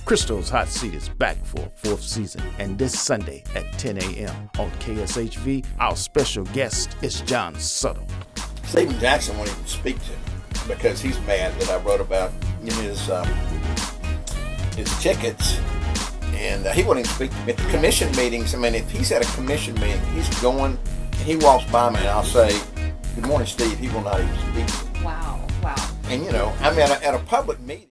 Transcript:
Crystal's Hot Seat is back for a fourth season, and this Sunday at 10 a.m. on KSHV, our special guest is John Suttle. Stephen Jackson won't even speak to me because he's mad that I wrote about his tickets, and he won't even speak to me at the commission meetings. I mean, if he's at a commission meeting, he's going, and he walks by me, and I'll say, "Good morning, Steve." He will not even speak to me. Wow. And you know, I mean, at a public meeting.